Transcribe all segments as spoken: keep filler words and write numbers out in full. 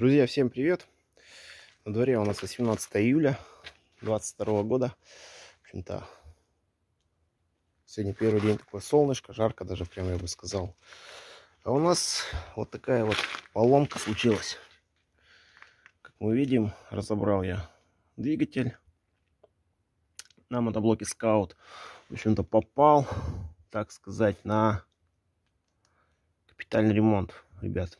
Друзья, всем привет! На дворе у нас восемнадцатое июля двадцать второго года. В общем-то, сегодня первый день такое солнышко, жарко даже, прямо я бы сказал. А у нас вот такая вот поломка случилась. Как мы видим, разобрал я двигатель на мотоблоке Scout. В общем-то, попал, так сказать, на капитальный ремонт, ребят.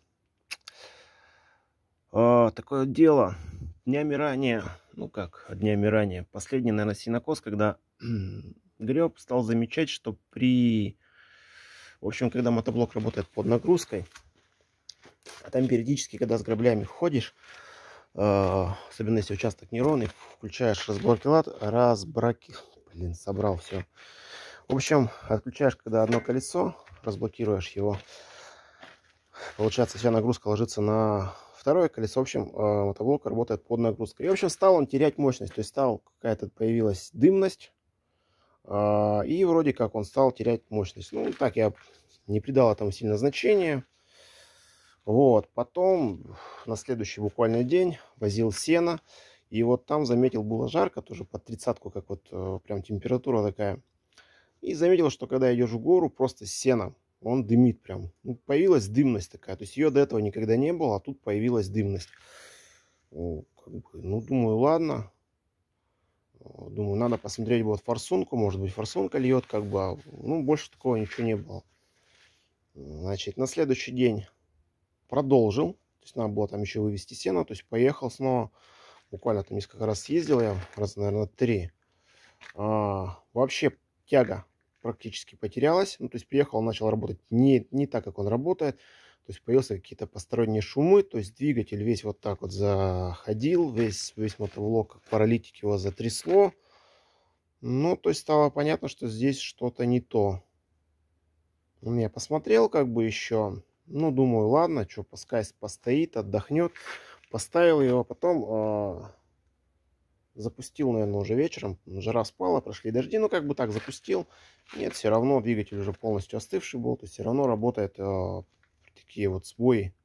А, такое дело. Днями ранее, ну как, днями ранее, последний, наверное, сенокос, когда греб, стал замечать, что при, в общем, когда мотоблок работает под нагрузкой, а там периодически, когда с граблями входишь, э, особенно если участок неровный, включаешь разборки лад, разбраки, блин, собрал все. В общем, отключаешь, когда одно колесо, разблокируешь его, получается, вся нагрузка ложится на второе колесо. В общем, мотоблок работает под нагрузкой. И, в общем, стал он терять мощность. То есть, стал какая-то появилась дымность. И вроде как он стал терять мощность. Ну, так я не придал этому сильно значения. Вот. Потом, на следующий буквально день, возил сено. И вот там заметил, было жарко, тоже под тридцатку, как вот прям температура такая. И заметил, что когда идешь в гору, просто сено, он дымит прям. Ну, появилась дымность такая. То есть ее до этого никогда не было, а тут появилась дымность. Ну, как бы, ну думаю, ладно. Думаю, надо посмотреть вот форсунку. Может быть, форсунка льет, как бы. Ну, больше такого ничего не было. Значит, на следующий день продолжил. То есть надо было там еще вывести сено. То есть поехал снова. Буквально там несколько раз съездил я. Раз, наверное, три. А, вообще тяга практически потерялась. Ну, то есть приехал, он начал работать не, не так, как он работает. То есть появился какие-то посторонние шумы. То есть двигатель весь вот так вот заходил. Весь, весь мотоблок, как паралитик, его затрясло. Ну, то есть стало понятно, что здесь что-то не то. Я посмотрел как бы еще. Ну, думаю, ладно, что, пускай постоит, отдохнет. Поставил его, потом... Э запустил, наверное, уже вечером. Жара спала, прошли дожди. Ну, как бы так запустил. Нет, все равно двигатель уже полностью остывший был. То есть все равно работает э, такие вот сбои.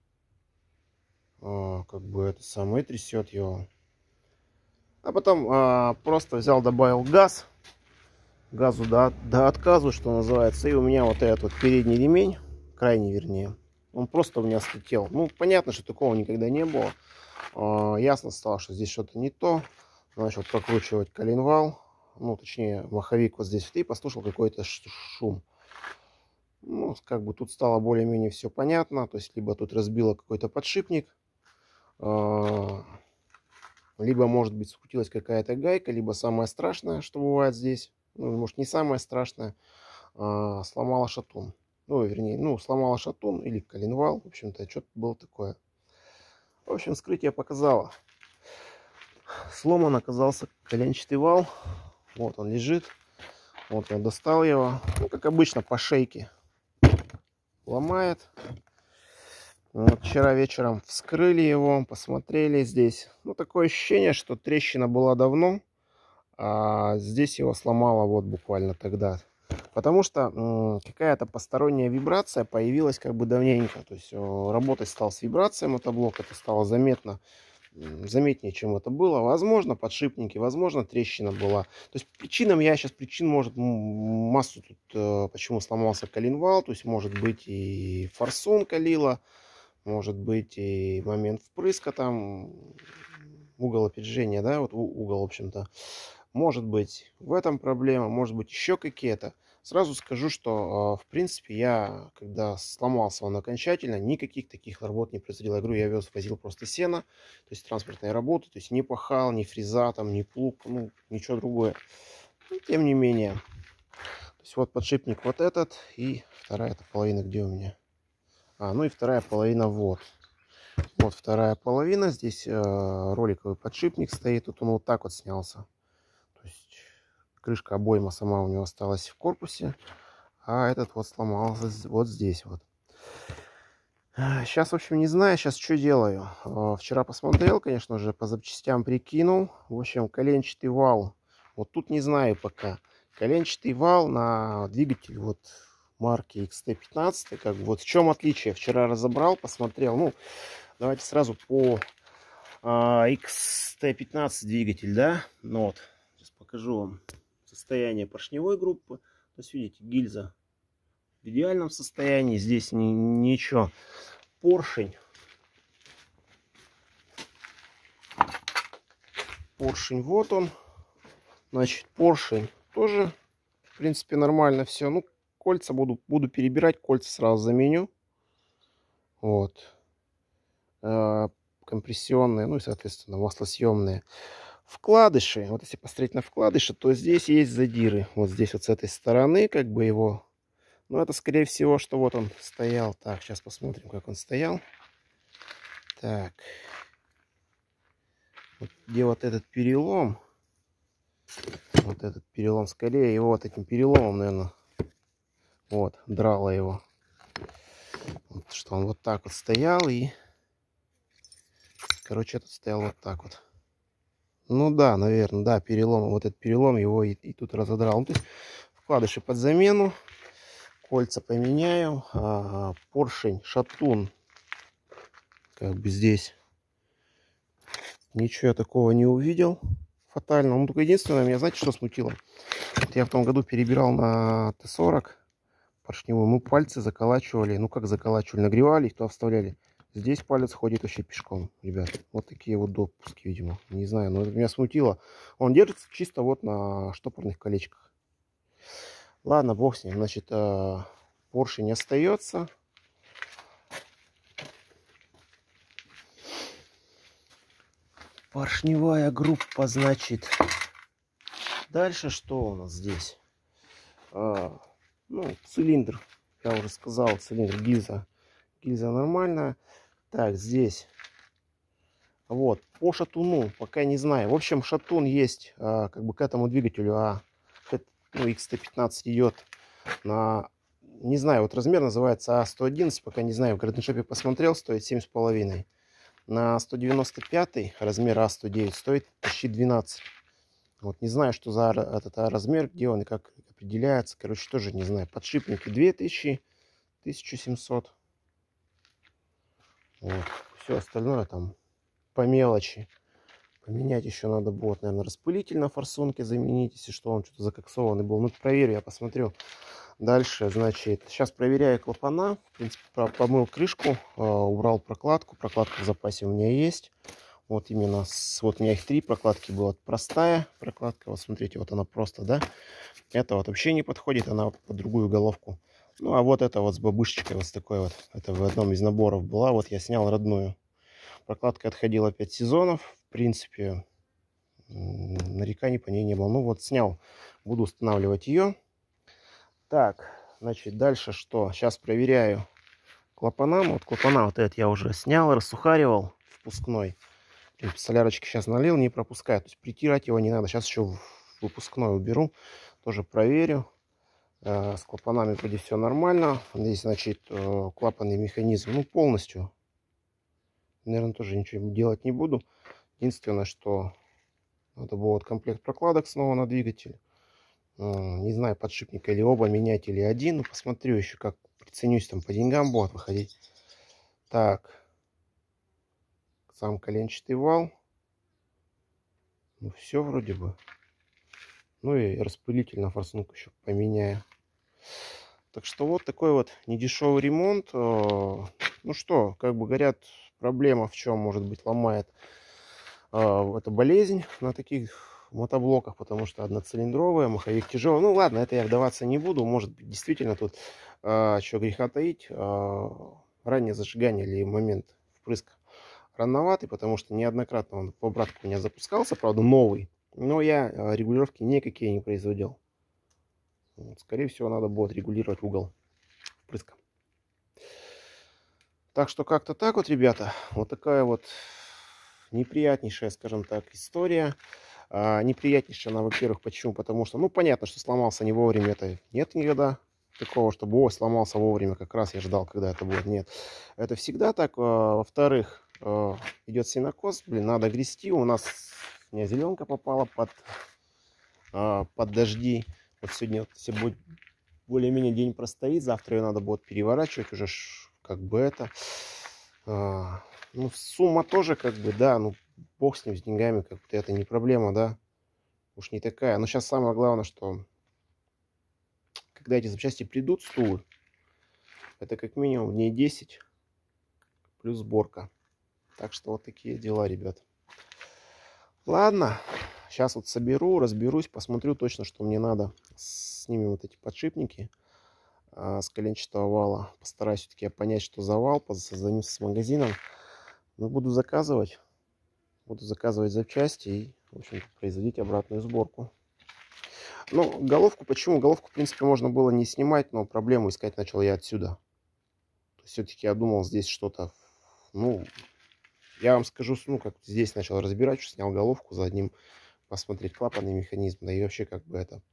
Э, как бы это самое трясет его. А потом э, просто взял, добавил газ. Газу до, до отказу, что называется. И у меня вот этот вот передний ремень, крайний вернее, он просто у меня слетел. Ну, понятно, что такого никогда не было. Э, ясно стало, что здесь что-то не то. Начал прокручивать коленвал, ну, точнее, маховик вот здесь, и послушал какой-то шум. Ну, как бы тут стало более-менее все понятно. То есть, либо тут разбило какой-то подшипник, либо, может быть, скрутилась какая-то гайка, либо самое страшное, что бывает здесь, ну, может, не самое страшное, сломала шатун. Ну, вернее, ну, сломала шатун или коленвал, в общем-то, что-то было такое. В общем, вскрытие показало. Сломан оказался коленчатый вал. Вот он лежит. Вот я достал его. Ну, как обычно, по шейке ломает. Вот вчера вечером вскрыли его, посмотрели здесь. Ну, такое ощущение, что трещина была давно, а здесь его сломало вот буквально тогда. Потому что какая-то посторонняя вибрация появилась как бы давненько. То есть работать стал с вибрацией мотоблок. Это стало заметно. Заметнее, чем это было. Возможно, подшипники, возможно, трещина была. То есть причинам, я сейчас причин может массу тут, почему сломался коленвал. То есть может быть и форсунка лила, может быть и момент впрыска, там угол опережения, да, вот угол, в общем-то. Может быть в этом проблема, может быть еще какие-то. Сразу скажу, что, в принципе, я, когда сломался он окончательно, никаких таких работ не производил. Я говорю, я вез, возил просто сено, то есть транспортные работы, то есть не пахал, ни фреза, там, ни плуг, ну, ничего другое. Но, тем не менее, то есть вот подшипник вот этот, и вторая эта половина где у меня? А, ну и вторая половина вот. Вот вторая половина, здесь э, роликовый подшипник стоит, тут он вот так вот снялся. Крышка обойма сама у него осталась в корпусе, а этот вот сломался вот здесь вот. Сейчас, в общем, не знаю, сейчас что делаю. Вчера посмотрел, конечно же, по запчастям прикинул. В общем, коленчатый вал. Вот тут не знаю пока. Коленчатый вал на двигатель вот марки икс тэ пятнадцать. Как бы вот в чем отличие? Вчера разобрал, посмотрел. Ну, Давайте сразу по а, икс тэ пятнадцать двигатель, да. Ну вот, сейчас покажу вам состояние поршневой группы. То есть, видите, гильза в идеальном состоянии. Здесь ни, ничего. Поршень. Поршень, вот он. Значит, поршень тоже, в принципе, нормально все. Ну, кольца буду, буду перебирать. Кольца сразу заменю. Вот. Э, компрессионные, ну и, соответственно, маслосъемные. Вкладыши. Вот если посмотреть на вкладыши, то здесь есть задиры. Вот здесь вот с этой стороны, как бы его. Ну, это, скорее всего, что вот он стоял. Так, сейчас посмотрим, как он стоял. Так. Вот где вот этот перелом. Вот этот перелом, скорее его вот этим переломом, наверное, вот, драло его. Вот, что он вот так вот стоял и, короче, этот стоял вот так вот. Ну да, наверное, да, перелом, вот этот перелом его и, и тут разодрал. Ну, то есть вкладыши под замену, кольца поменяю, а, поршень, шатун, как бы здесь ничего я такого не увидел фатального. Ну, только единственное, меня, знаете, что смутило? Вот я в том году перебирал на тэ сорок поршневую, мы пальцы заколачивали, ну как заколачивали, нагревали их, туда вставляли. Здесь палец ходит вообще пешком, ребят. Вот такие вот допуски, видимо. Не знаю, но это меня смутило. Он держится чисто вот на штопорных колечках. Ладно, бог с ним. Значит, поршень остается. Поршневая группа, значит. Дальше что у нас здесь? А, ну, цилиндр. Я уже сказал, цилиндр, гильза. Гильза нормальная. Так, здесь. Вот, по шатуну пока не знаю. В общем, шатун есть а, как бы к этому двигателю. А ну, икс тэ пятнадцать идет на, не знаю, вот размер называется а сто одиннадцать. Пока не знаю, в Гарденшопе посмотрел, стоит семь с половиной. На сто девяносто пять размер а сто девять стоит почти двенадцать. Вот не знаю, что за этот размер, где он и как определяется. Короче, тоже не знаю. Подшипники две тысячи, тысяча семьсот. Вот. Все остальное там по мелочи. Поменять еще надо будет, наверное, распылитель на форсунке заменить, если что, он что-то закоксованный был. Ну, проверю, я посмотрю. Дальше, значит, сейчас проверяю клапана. В принципе, помыл крышку, убрал прокладку. Прокладка в запасе у меня есть. Вот именно, с, вот у меня их три прокладки была. Простая прокладка, вот смотрите, вот она просто, да. Это вот вообще не подходит, она под другую головку. Ну, а вот это вот с бабушечкой, вот с такой вот. Это в одном из наборов была, вот я снял родную. Прокладка отходила пять сезонов. В принципе, нареканий по ней не было. Ну вот, снял. Буду устанавливать ее. Так, значит, дальше что? Сейчас проверяю клапана. Вот клапана вот этот я уже снял, рассухаривал. Впускной. Солярочки сейчас налил, не пропускает. То есть притирать его не надо. Сейчас еще выпускной уберу. Тоже проверю. С клапанами вроде все нормально. Здесь, значит, клапанный механизм, ну, полностью. Наверное, тоже ничего делать не буду. Единственное, что надо будет комплект прокладок снова на двигатель. Не знаю, подшипник или оба менять, или один. Ну, посмотрю еще, как приценюсь, там по деньгам будет выходить. Так. Сам коленчатый вал. Ну, все вроде бы. Ну и распылитель на форсунку еще поменяю. Так что вот такой вот недешевый ремонт. Ну что, как бы говорят, проблема в чем может быть ломает. Это болезнь на таких мотоблоках, потому что одноцилиндровая, маховик тяжелый. Ну ладно, это я вдаваться не буду. Может быть, действительно тут, что греха таить, раннее зажигание или момент впрыска рановатый, потому что неоднократно он по обратку у меня запускался, правда новый, но я регулировки никакие не производил. Скорее всего, надо будет регулировать угол впрыска. Так что как-то так вот, ребята. Вот такая вот неприятнейшая, скажем так, история. А, неприятнейшая она, во-первых, почему? Потому что, ну, понятно, что сломался не вовремя, это нет никогда такого, чтобы, ой, сломался вовремя, как раз я ждал, когда это будет. Нет, это всегда так. А, во-вторых, а, идет сенокос, блин, надо грести. У нас у меня зеленка попала под, а, под дожди. Вот сегодня, если будет более-менее день простоит, завтра ее надо будет переворачивать уже, как бы это. А, Ну, сумма тоже как бы, да, ну, бог с ним, с деньгами, как бы это не проблема, да. Уж не такая. Но сейчас самое главное, что когда эти запчасти придут, стулы, это как минимум дней десять плюс сборка. Так что вот такие дела, ребят. Ладно, сейчас вот соберу, разберусь, посмотрю точно, что мне надо. Снимем вот эти подшипники а, с коленчатого вала. Постараюсь все-таки понять, что за вал, созвонимся с магазином. Но буду заказывать. Буду заказывать запчасти и, в общем, производить обратную сборку. Ну, головку, почему? Головку, в принципе, можно было не снимать, но проблему искать начал я отсюда. Все-таки я думал, здесь что-то, ну, я вам скажу, ну, как здесь начал разбирать, что снял головку за одним, посмотреть клапанный механизм, да и вообще как бы это.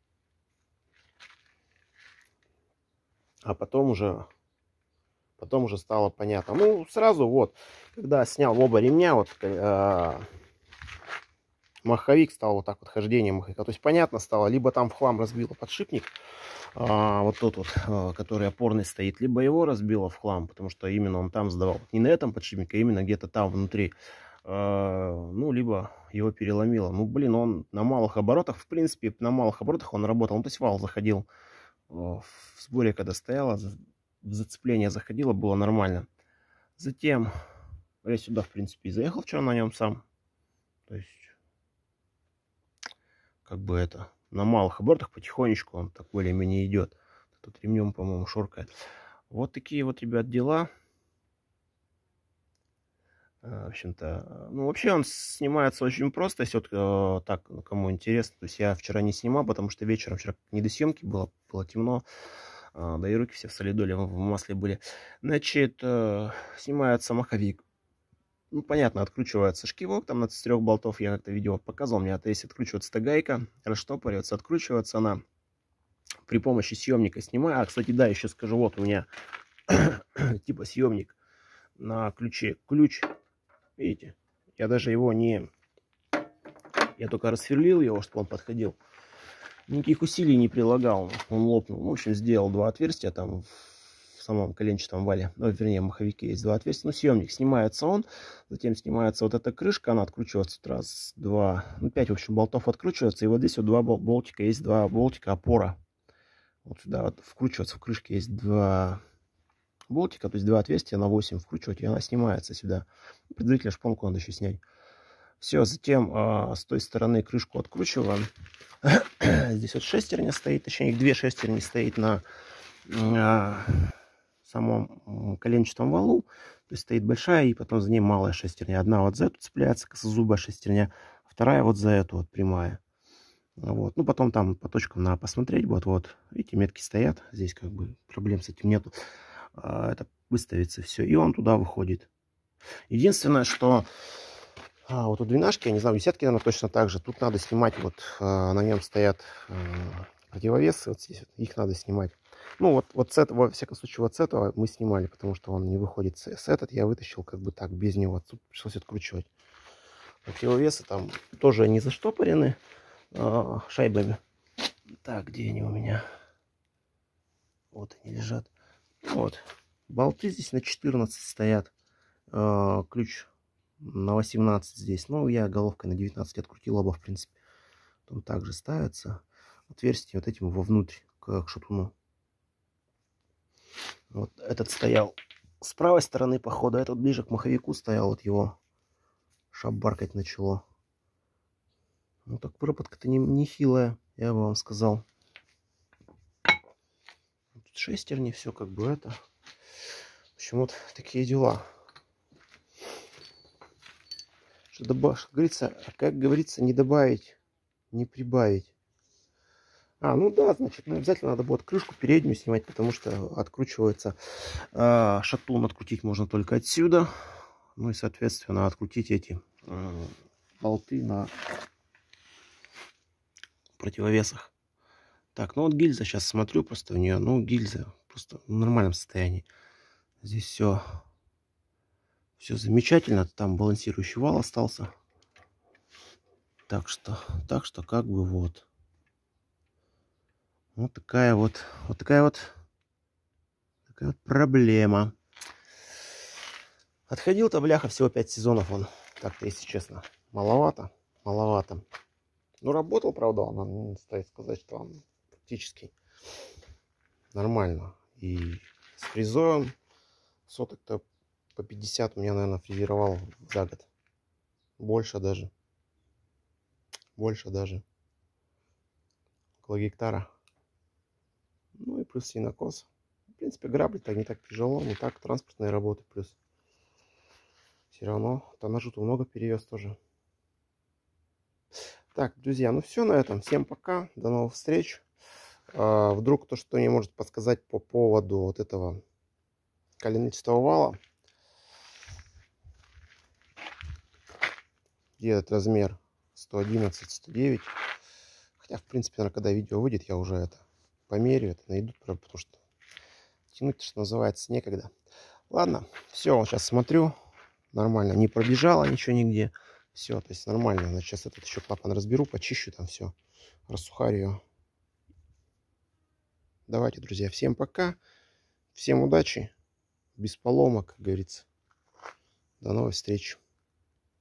А потом уже, потом уже стало понятно. Ну, сразу вот, когда снял оба ремня, вот, э, маховик стал вот так вот, хождение маховика. То есть понятно стало, либо там в хлам разбило подшипник, а, вот тот вот, а, который опорный стоит, либо его разбило в хлам, потому что именно он там сдавал. Не на этом подшипнике, а именно где-то там внутри. А, ну, либо его переломило. Ну, блин, он на малых оборотах, в принципе, на малых оборотах он работал. Ну, то есть вал заходил в сборе, когда стояла, в зацепление заходило, было нормально. Затем я сюда, в принципе, и заехал вчера на нем сам. То есть, как бы это, на малых оборотах потихонечку он так более-менее идет. Тут ремнем, по-моему, шоркает. Вот такие вот, ребят, дела. В общем-то, ну, вообще он снимается очень просто, если вот э, так, кому интересно. То есть я вчера не снимал, потому что вечером, вчера не до съемки было, было темно. Э, да и руки все в солидоле, в масле были. Значит, э, снимается маховик. Ну, понятно, откручивается шкивок, там на трех болтов, я как-то видео показывал, мне, то есть откручивается эта гайка, расштопоривается, откручивается она при помощи съемника снимаю. А, кстати, да, еще скажу, вот у меня типа съемник на ключе, ключ, видите, я даже его не, я только рассверлил его, чтобы он подходил, никаких усилий не прилагал, он лопнул. В общем, сделал два отверстия там в самом коленчатом вале, ну, вернее, в маховике есть два отверстия. Ну, съемник, снимается он, затем снимается вот эта крышка, она откручивается раз, два, ну, пять, в общем, болтов откручивается, и вот здесь вот два болтика, есть два болтика опора. Вот сюда вот вкручиваться в крышке есть два болтика, то есть два отверстия на восемь вкручивать, и она снимается сюда. Предварительно шпонку надо еще снять. Все, затем э, с той стороны крышку откручиваем. Здесь вот шестерня стоит, точнее две шестерни стоит на э, самом коленчатом валу. То есть стоит большая и потом за ней малая шестерня. Одна вот за эту цепляется, косозубая шестерня, вторая вот за эту вот прямая. Вот. Ну, потом там по точкам надо посмотреть. Вот, вот, видите, метки стоят. Здесь как бы проблем с этим нету. А, это выставится все. И он туда выходит. Единственное, что а, вот у двенашки, я не знаю, десятки, наверное, точно так же. Тут надо снимать, вот а, на нем стоят а, противовесы. Вот здесь вот, их надо снимать. Ну, вот, вот с этого, во всяком случае, вот с этого мы снимали, потому что он не выходит. С, с этот я вытащил как бы так, без него. Тут пришлось откручивать. Противовесы там тоже не заштопорены шайбами. Так, где они у меня? Вот они лежат. Вот. Болты здесь на четырнадцать стоят. Ключ на восемнадцать здесь. Ну, я головкой на девятнадцать открутил оба, в принципе. Там также ставятся отверстия вот этим вовнутрь, к шатуну. Вот этот стоял с правой стороны похода. Этот ближе к маховику стоял. Вот его шабаркать начало. Ну, так выработка-то не, не хилая, я бы вам сказал. Тут шестерни, все как бы это. В общем, вот такие дела. Что добавишь, как говорится, как говорится, не добавить, не прибавить. А, ну да, значит, ну, обязательно надо будет крышку переднюю снимать, потому что откручивается э, шатун, открутить можно только отсюда. Ну и, соответственно, открутить эти э, болты на противовесах. Так, ну вот гильза, сейчас смотрю просто у нее, ну гильза просто в нормальном состоянии. Здесь все, все замечательно, там балансирующий вал остался. Так что, так что как бы вот. Вот такая вот, вот такая вот, такая вот проблема. Отходил-то, бляха, всего пять сезонов он. Так-то, если честно. Маловато. Маловато. Ну, работал, правда, он, не стоит сказать, что он практически нормально. И с фрезой он соток-то по пятьдесят у меня, наверное, фрезеровал за год. Больше даже. Больше даже. Около гектара. Ну и плюс сенокос. В принципе, грабли-то не так тяжело, не так транспортные работы плюс. Все равно тоннажу-то много перевез тоже. Так, друзья, ну все на этом. Всем пока. До новых встреч. А, вдруг кто что не может подсказать по поводу вот этого коленчатого вала. Где этот размер сто одиннадцать сто девять. Хотя, в принципе, наверное, когда видео выйдет, я уже это померю, это найду, потому что тянуть, что называется, некогда. Ладно, все, вот сейчас смотрю. Нормально, не пробежало ничего нигде. Все, то есть нормально. Значит, сейчас этот еще клапан разберу, почищу там все. Рассухарю. Давайте, друзья, всем пока. Всем удачи. Без поломок, как говорится. До новых встреч.